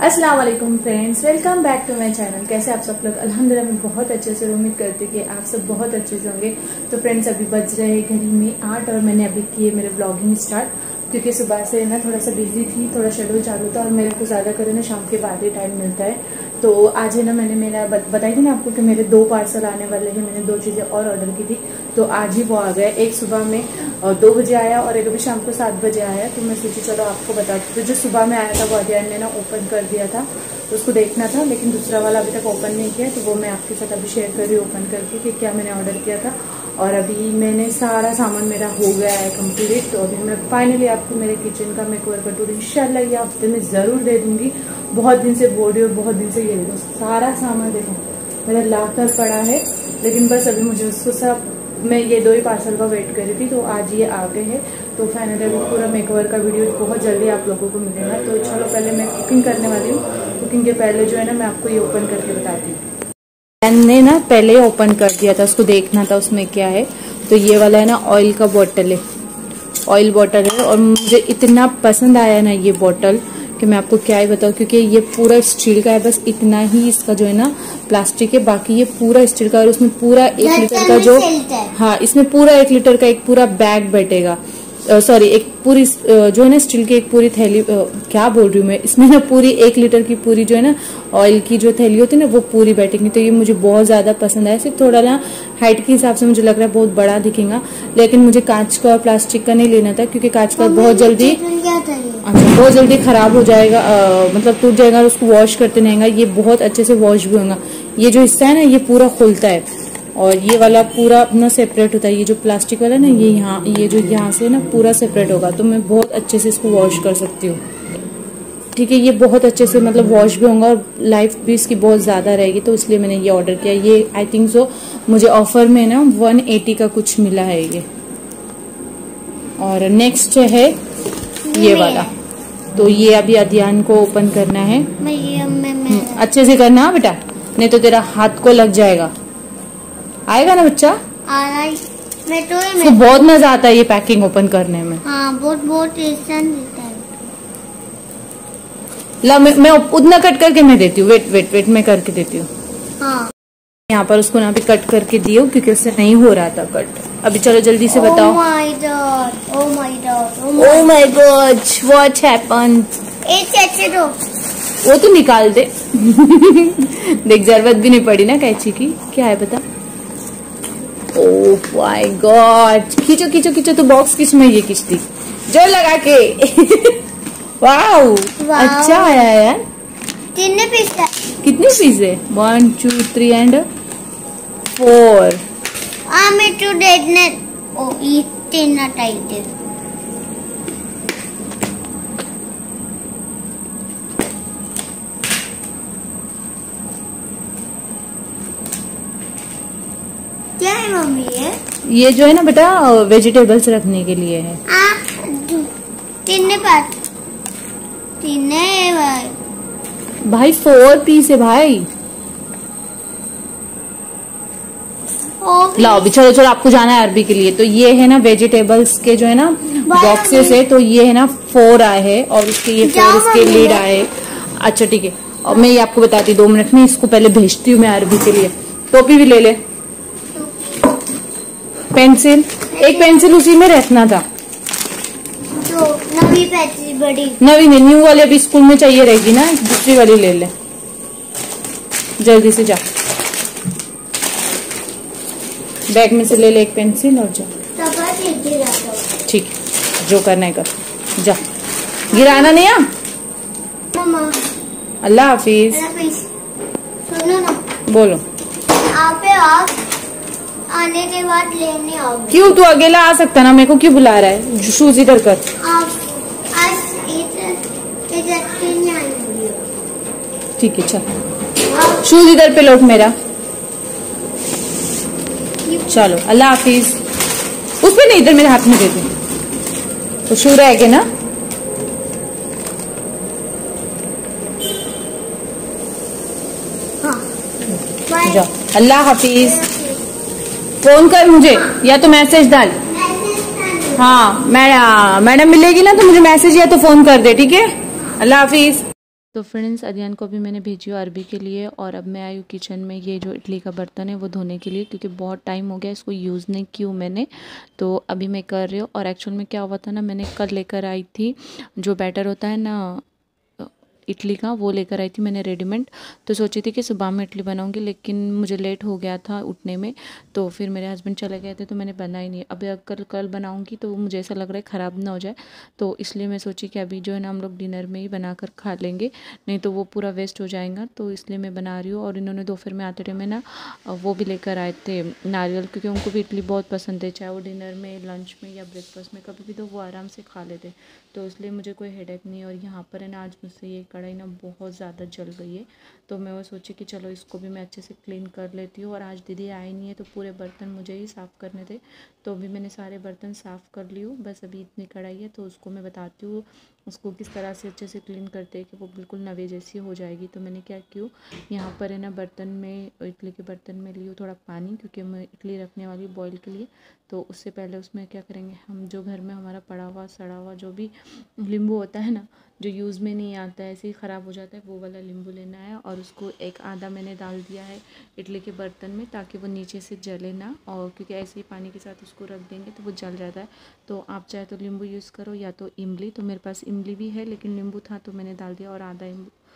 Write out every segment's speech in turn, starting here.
अस्सलाम वालेकुम friends, welcome back to my channel. कैसे आप सब लोग? अल्हम्दुलिल्लाह मैं बहुत अच्छे से, उम्मीद करती कि आप सब बहुत अच्छे से होंगे। तो फ्रेंड्स अभी बज रहे हैं घड़ी में 8 और मैंने अभी किए मेरे ब्लॉगिंग स्टार्ट, क्योंकि सुबह से ना थोड़ा सा बिजी थी, थोड़ा शेड्यूल चालू था और मेरे को ज्यादा करे ना शाम के बाद ही टाइम मिलता है। तो आज है ना मैंने मेरा बताई थी ना आपको कि मेरे 2 पार्सल आने वाले हैं। मैंने 2 चीजें और ऑर्डर की थी, तो आज ही वो आ गए। एक सुबह में 2 बजे आया और एक अभी शाम को 7 बजे आया। तो मैं सोची चलो आपको बताती। तो जो सुबह में आया था वो अध्ययन ने ना ओपन कर दिया था, तो उसको देखना था, लेकिन दूसरा वाला अभी तक ओपन नहीं किया। तो वो मैं आपके साथ अभी शेयर कर रही हूँ ओपन करके कि क्या मैंने ऑर्डर किया था। और अभी मैंने सारा सामान मेरा हो गया है कंप्लीट। तो अभी मैं फाइनली आपको मेरे किचन का मेकओवर का टूर इंशाल्लाह ये हफ्ते में जरूर दे दूंगी। बहुत दिन से बोल रही हूँ, बहुत दिन से ये देखो सारा सामान देखो मेरा लाकर पड़ा है, लेकिन बस अभी मुझे उसको सब, मैं ये 2 ही पार्सल का वेट कर रही थी, तो आज ये आ गए हैं। तो फाइनली अभी पूरा मेकओवर का वीडियो बहुत जल्दी आप लोगों को मिलेगा। तो चलो पहले मैं कुकिंग करने वाली हूँ। कुकिंग के पहले जो है ना मैं आपको ये ओपन करके बताती हूँ। मैंने ना पहले ओपन कर दिया था, उसको देखना था उसमें क्या है। तो ये वाला है ना ऑयल का बॉटल है, ऑयल बॉटल है। और मुझे इतना पसंद आया ना ये बॉटल कि मैं आपको क्या ही बताऊं, क्योंकि ये पूरा स्टील का है। बस इतना ही इसका जो है ना प्लास्टिक है, बाकी ये पूरा स्टील का। और उसमें पूरा 1 लीटर का जो, हाँ इसमें पूरा 1 लीटर का एक पूरा बैग बैठेगा। सॉरी, एक पूरी जो है ना स्टील की एक पूरी थैली, क्या बोल रही हूँ मैं, इसमें ना पूरी 1 लीटर की पूरी जो है ना ऑयल की जो थैली होती है ना वो पूरी बैठेगी। तो ये मुझे बहुत ज्यादा पसंद आया। सिर्फ थोड़ा ना हाइट के हिसाब से मुझे लग रहा है बहुत बड़ा दिखेगा, लेकिन मुझे कांच का और प्लास्टिक का नहीं लेना था, क्योंकि कांच का बहुत जल्दी, अच्छा बहुत जल्दी खराब हो जाएगा, मतलब टूट जाएगा और उसको वॉश करते नहीं आएगा। ये बहुत अच्छे से वॉश भी होगा। ये जो हिस्सा है ना ये पूरा खुलता है, और ये वाला पूरा अपना सेपरेट होता है। ये जो प्लास्टिक वाला ना ये यहाँ, ये जो यहाँ से ना पूरा सेपरेट होगा, तो मैं बहुत अच्छे से इसको वॉश कर सकती हूँ। ठीक है, ये बहुत अच्छे से मतलब वॉश भी होगा और लाइफ भी इसकी बहुत ज्यादा रहेगी। तो इसलिए मैंने ये ऑर्डर किया। ये आई थिंक सो मुझे ऑफर में ना 180 का कुछ मिला है ये। और नेक्स्ट है ये वाला। तो ये अभी अध्ययन को ओपन करना है। अच्छे से करना बेटा, नहीं तो तेरा हाथ को लग जाएगा। आएगा ना बच्चा? तो बहुत मजा आता है ये पैकिंग ओपन करने में। हाँ, बहुत टेंशन देता है। ला मैं उतना कट करके मैं देती हूँ। वेट मैं करके देती हूँ। हाँ। यहाँ पर उसको ना भी कट करके दियो, क्योंकि उससे नहीं हो रहा था कट। अभी चलो जल्दी से बताओ। Oh my God, what happened? वो तो निकाल दे। देख जरूरत भी नहीं पड़ी ना कैंची की। क्या है बता? ओह माय गॉड, खींचो खींचो खींचो। तो बॉक्स किस में ये खींचती जोर लगा के। वाओ, अच्छा आया यार। कितने पीस है? कितने पीस है? 1 2 3 and 4। मैं तो देखने इतना टाइट है। क्या है मम्मी ये जो है ना बेटा वेजिटेबल्स रखने के लिए है। तीन है भाई 4 पीस है भाई। लाओ भी, चलो आपको जाना है अरबी के लिए। तो ये है ना वेजिटेबल्स के जो है ना बॉक्सेस है। तो ये है ना 4 आए हैं और उसके ये 4 इसके लीड आए। अच्छा ठीक है, और मैं ये आपको बताती 2 मिनट में। इसको पहले भेजती हूँ मैं अरबी के लिए। टोपी भी ले ले, पेंसिल, एक पेंसिल उसी में रखना था। जो नवी पेंसिल बड़ी, नवी नहीं, न्यू वाली अभी स्कूल में चाहिए रहेगी ना, दूसरी वाली ले ले जल्दी से। जा बैग में से ले ले एक पेंसिल और जा। ठीक है, जो करना है कर, जा। गिराना नहीं है। अल्लाह हाफिज। सुनो ना, बोलो। आप आने के बाद लेने आओगे। क्यों, तू अकेला आ सकता ना, मेरे को क्यों बुला रहा है? शूज इधर कर। ठीक है चल, शूज इधर पे लौट मेरा। चलो अल्लाह हाफिज। उस पे नहीं, इधर मेरे हाथ में दे दे। तो शू रहेगा ना। हाँ। जाओ, अल्लाह हाफिज। फोन कर मुझे या तो मैसेज डाल। हाँ मैडम मिलेगी ना तो मुझे मैसेज या तो फोन कर दे। ठीक है, अल्लाह हाफिज। तो फ्रेंड्स अरियन को भी मैंने भेजी हो अरबी के लिए, और अब मैं आई हूँ किचन में ये जो इडली का बर्तन है वो धोने के लिए, क्योंकि बहुत टाइम हो गया इसको यूज़ नहीं की हूँ मैंने। तो अभी मैं कर रही हूँ। और एक्चुअल में क्या हुआ था ना, मैंने कल लेकर आई थी जो बैटर होता है ना इडली का, वो लेकर आई थी मैंने रेडीमेड। तो सोची थी कि सुबह में इडली बनाऊंगी, लेकिन मुझे लेट हो गया था उठने में, तो फिर मेरे हस्बैंड चले गए थे तो मैंने बनाई नहीं। अभी अगर कल बनाऊंगी तो मुझे ऐसा लग रहा है ख़राब ना हो जाए, तो इसलिए मैं सोची कि अभी जो है ना हम लोग डिनर में ही बनाकर खा लेंगे, नहीं तो वो पूरा वेस्ट हो जाएगा। तो इसलिए मैं बना रही हूँ। और इन्होंने दोपहर में आते टाइम में ना वो भी लेकर आए थे नारियल, क्योंकि उनको भी इडली बहुत पसंद है, चाहे वो डिनर में, लंच में या ब्रेकफास्ट में, कभी भी तो वो आराम से खा लेते। तो इसलिए मुझे कोई हेडेक नहीं है। और यहाँ पर है ना आज मुझसे ये कढ़ाई ना बहुत ज़्यादा जल गई है, तो मैं वो सोची कि चलो इसको भी मैं अच्छे से क्लीन कर लेती हूँ। और आज दीदी आई नहीं है तो पूरे बर्तन मुझे ही साफ़ करने थे, तो अभी मैंने सारे बर्तन साफ़ कर ली हूँ। बस अभी इतनी कढ़ाई है तो उसको मैं बताती हूँ उसको किस तरह से अच्छे से क्लीन करते हैं कि वो बिल्कुल नवे जैसी हो जाएगी। तो मैंने क्या किया, यहाँ पर है ना बर्तन में, इडली के बर्तन में लियो थोड़ा पानी, क्योंकि मैं इडली रखने वाली बॉईल के लिए। तो उससे पहले उसमें क्या करेंगे हम, जो घर में हमारा पड़ा हुआ सड़ा हुआ जो भी नींबू होता है ना, जो यूज़ में नहीं आता है, ऐसे ही ख़राब हो जाता है, वो वाला नींबू लेना है। और उसको एक आधा मैंने डाल दिया है इडली के बर्तन में, ताकि वो नीचे से जले ना, और क्योंकि ऐसे ही पानी के साथ उसको रख देंगे तो वो जल जाता है। तो आप चाहे तो नींबू यूज़ करो या तो इमली, तो मेरे पास इमली भी है लेकिन नींबू था तो मैंने डाल दिया। और आधा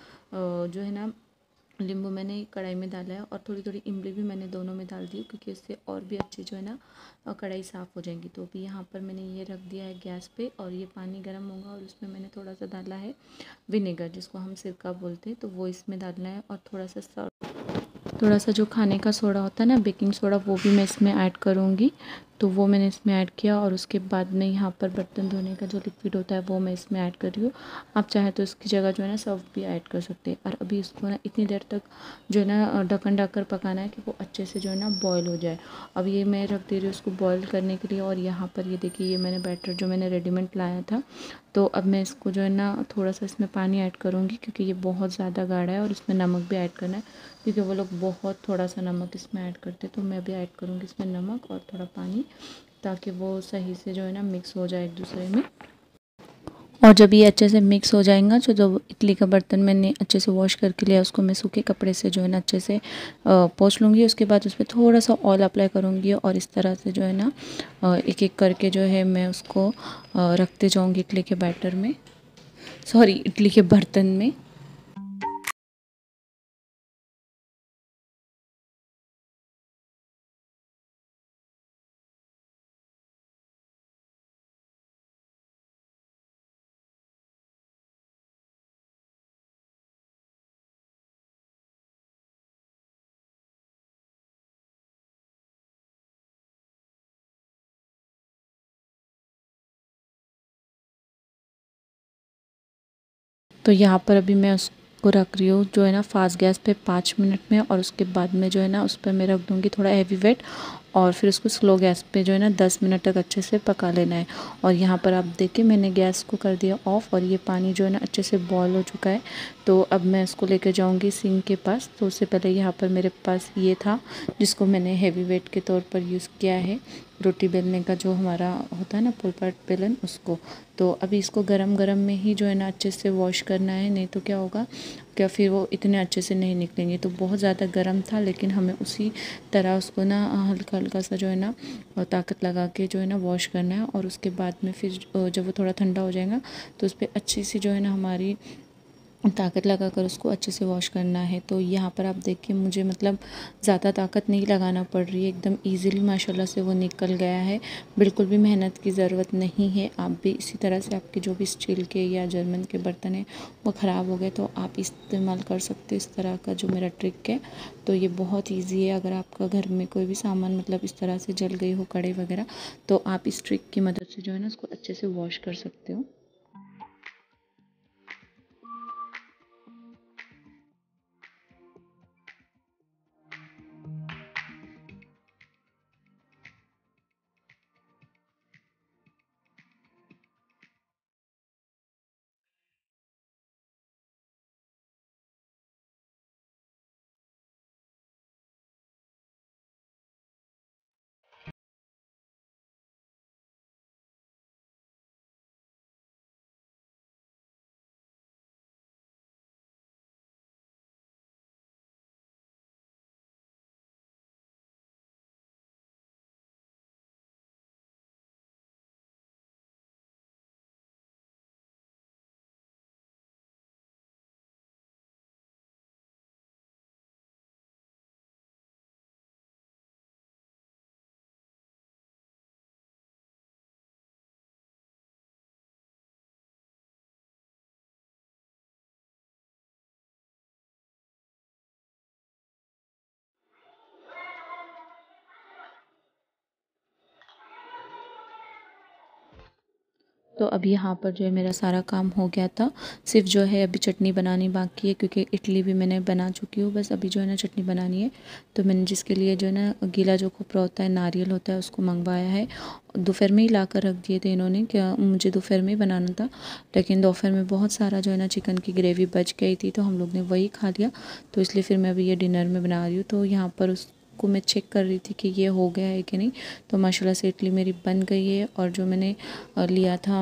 जो है ना नींबू मैंने कढ़ाई में डाला है, और थोड़ी थोड़ी इमली भी मैंने दोनों में डाल दी, क्योंकि उससे और भी अच्छे जो है ना कढ़ाई साफ़ हो जाएंगी। तो अभी यहाँ पर मैंने ये रख दिया है गैस पे, और ये पानी गर्म होगा और उसमें मैंने थोड़ा सा डाला है विनेगर, जिसको हम सिरका बोलते हैं, तो वो इसमें डालना है। और थोड़ा सा जो खाने का सोडा होता है ना, बेकिंग सोडा, वो भी मैं इसमें ऐड करूँगी। तो वो मैंने इसमें ऐड किया, और उसके बाद में यहाँ पर बर्तन धोने का जो लिक्विड होता है वो मैं इसमें ऐड कर रही हूँ। आप चाहे तो इसकी जगह जो है ना सर्फ भी ऐड कर सकते हैं। और अभी इसको ना इतनी देर तक जो है ना ढक्कन ढक कर पकाना है कि वो अच्छे से जो है ना बॉयल हो जाए। अब ये मैं रख दे रही हूँ उसको बॉयल करने के लिए। और यहाँ पर ये देखिए, ये मैंने बैटर जो मैंने रेडीमेड लाया था, तो अब मैं इसको जो है ना थोड़ा सा इसमें पानी ऐड करूँगी, क्योंकि ये बहुत ज़्यादा गाढ़ा है, और इसमें नमक भी ऐड करना है, क्योंकि वो लोग बहुत थोड़ा सा नमक इसमें ऐड करते हैं। तो मैं भी ऐड करूँगी इसमें नमक और थोड़ा पानी, ताकि वो सही से जो है ना मिक्स हो जाए एक दूसरे में। और जब ये अच्छे से मिक्स हो जाएगा, जो इडली का बर्तन मैंने अच्छे से वॉश करके लिया, उसको मैं सूखे कपड़े से जो है ना अच्छे से पोंछ लूँगी। उसके बाद उस पर थोड़ा सा ऑयल अप्लाई करूँगी, और इस तरह से जो है ना एक एक करके जो है मैं उसको रखते जाऊँगी इडली के बैटर में, सॉरी इडली के बर्तन में। तो यहाँ पर अभी मैं उसको रख रही हूँ जो है ना फास्ट गैस पे 5 मिनट में, और उसके बाद में जो है ना उस पर मैं रख दूँगी थोड़ा हैवी वेट, और फिर उसको स्लो गैस पे जो है ना 10 मिनट तक अच्छे से पका लेना है। और यहाँ पर आप देखिए मैंने गैस को कर दिया ऑफ़, और ये पानी जो है ना अच्छे से बॉयल हो चुका है। तो अब मैं इसको लेकर जाऊँगी सिंक के पास। तो उससे पहले यहाँ पर मेरे पास ये था, जिसको मैंने हैवी वेट के तौर पर यूज़ किया है, रोटी बेलने का जो हमारा होता है ना पुलपट बेलन, उसको। तो अभी इसको गरम गरम में ही जो है ना अच्छे से वॉश करना है, नहीं तो क्या होगा, क्या फिर वो इतने अच्छे से नहीं निकलेंगे। तो बहुत ज़्यादा गर्म था, लेकिन हमें उसी तरह उसको ना हल्का हल्का सा जो है ना ताकत लगा के जो है ना वॉश करना है। और उसके बाद में फिर जब वो थोड़ा ठंडा हो जाएगा तो उस पर अच्छी सी जो है ना हमारी ताकत लगा कर उसको अच्छे से वॉश करना है। तो यहाँ पर आप देखिए मुझे मतलब ज़्यादा ताकत नहीं लगाना पड़ रही है, एकदम इजीली माशाल्लाह से वो निकल गया है, बिल्कुल भी मेहनत की ज़रूरत नहीं है। आप भी इसी तरह से, आपके जो भी स्टील के या जर्मन के बर्तन हैं वो ख़राब हो गए तो आप इस्तेमाल कर सकते हो इस तरह का जो मेरा ट्रिक है। तो ये बहुत ईजी है, अगर आपका घर में कोई भी सामान मतलब इस तरह से जल गई हो, कढ़ाई वगैरह, तो आप इस ट्रिक की मदद से जो है ना उसको अच्छे से वॉश कर सकते हो। तो अभी यहाँ पर जो है मेरा सारा काम हो गया था, सिर्फ जो है अभी चटनी बनानी बाकी है, क्योंकि इडली भी मैंने बना चुकी हूँ, बस अभी जो है ना चटनी बनानी है। तो मैंने जिसके लिए जो है ना गीला जो खोपरा होता है, नारियल होता है, उसको मंगवाया है। दोपहर में ही ला कर रख दिए थे इन्होंने, क्या मुझे दोपहर में ही बनाना था, लेकिन दोपहर में बहुत सारा जो है ना चिकन की ग्रेवी बच गई थी, तो हम लोग ने वही खा लिया। तो इसलिए फिर मैं अभी ये डिनर में बना रही हूँ। तो यहाँ पर को मैं चेक कर रही थी कि ये हो गया है कि नहीं। तो माशाल्लाह से इडली मेरी बन गई है। और जो मैंने लिया था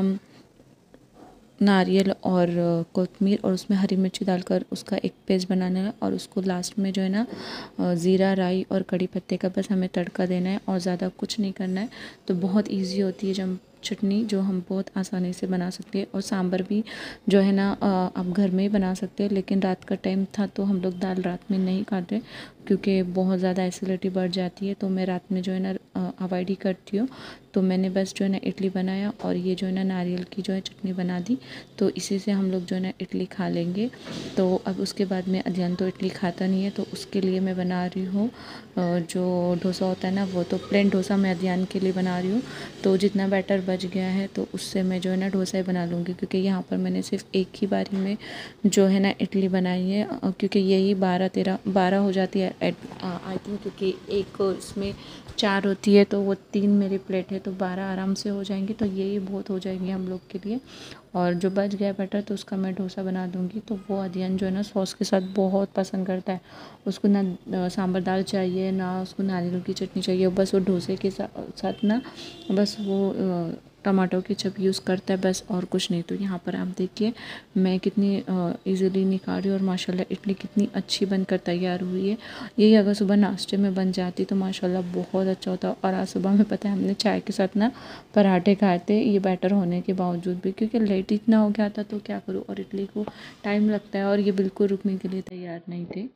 नारियल और कोतमीर, और उसमें हरी मिर्ची डालकर उसका एक पेस्ट बनाना है, और उसको लास्ट में जो है ना ज़ीरा, राई और कड़ी पत्ते का बस हमें तड़का देना है, और ज़्यादा कुछ नहीं करना है। तो बहुत इजी होती है जब चटनी, जो हम बहुत आसानी से बना सकते हैं। और सांभर भी जो है ना आप घर में ही बना सकते हैं, लेकिन रात का टाइम था तो हम लोग दाल रात में नहीं खाते, क्योंकि बहुत ज़्यादा एसिडिटी बढ़ जाती है। तो मैं रात में जो है ना अवॉइड ही करती हूँ। तो मैंने बस जो है ना इडली बनाया, और ये जो है ना नारियल की जो है चटनी बना दी। तो इसी से हम लोग जो है ना इडली खा लेंगे। तो अब उसके बाद में अध्ययन तो इडली खाता नहीं है, तो उसके लिए मैं बना रही हूँ जो डोसा होता है ना, वो तो प्लेन डोसा मैं अध्ययन के लिए बना रही हूँ। तो जितना बैटर बच गया है तो उससे मैं जो है ना डोसा ही बना लूँगी, क्योंकि यहाँ पर मैंने सिर्फ एक ही बारी में जो है ना इडली बनाई है, क्योंकि यही 12 हो जाती है आई थिंक, क्योंकि एक इसमें 4 होती है, तो वो 3 मेरी प्लेट है, तो 12 आराम से हो जाएंगी। तो यही बहुत हो जाएंगी हम लोग के लिए। और जो बच गया बैटर तो उसका मैं डोसा बना दूँगी। तो वो अध्ययन जो है ना सॉस के साथ बहुत पसंद करता है। उसको ना सांभर दाल चाहिए, ना उसको नारियल की चटनी चाहिए, बस वो डोसे के साथ ना बस वो टमाटो केचप यूज़ करता है, बस और कुछ नहीं। तो यहाँ पर आप देखिए मैं कितनी इजीली निकाल रही हूँ, और माशाल्लाह इडली कितनी अच्छी बनकर तैयार हुई है। यही अगर सुबह नाश्ते में बन जाती तो माशाल्लाह बहुत अच्छा होता। और आज सुबह में पता है हमने चाय के साथ ना पराठे खाए थे, ये बैटर होने के बावजूद भी, क्योंकि लेट इतना हो गया था तो क्या करूँ, और इडली को टाइम लगता है, और ये बिल्कुल रुकने के लिए तैयार नहीं थे।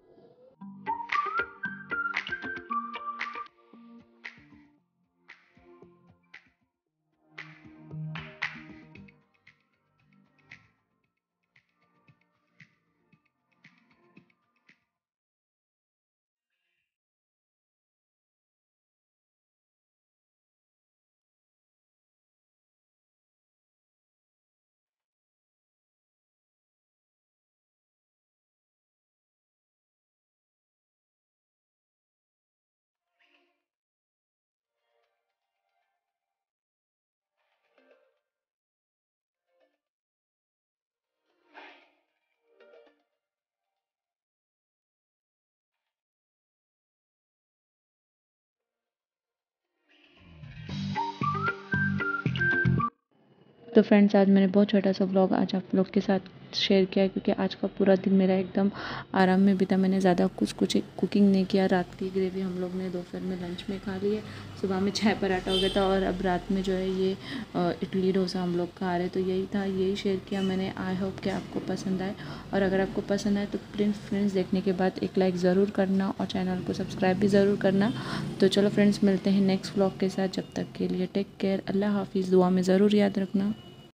तो फ्रेंड्स आज मैंने बहुत छोटा सा व्लॉग आज आप लोग के साथ शेयर किया, क्योंकि आज का पूरा दिन मेरा एकदम आराम में बीता। मैंने ज़्यादा कुछ कुकिंग नहीं किया। रात की ग्रेवी हम लोग ने दोपहर में लंच में खा ली है, सुबह में चाय पराठा हो गया था, और अब रात में जो है ये इडली डोसा हम लोग खा रहे। तो यही था, यही शेयर किया मैंने। आई होप कि आपको पसंद आए, और अगर आपको पसंद आए तो प्लीज़ फ्रेंड्स देखने के बाद एक लाइक ज़रूर करना, और चैनल को सब्सक्राइब भी ज़रूर करना। तो चलो फ्रेंड्स मिलते हैं नेक्स्ट व्लॉग के साथ, जब तक के लिए टेक केयर, अल्लाह हाफिज़, दुआ में ज़रूर याद रखना।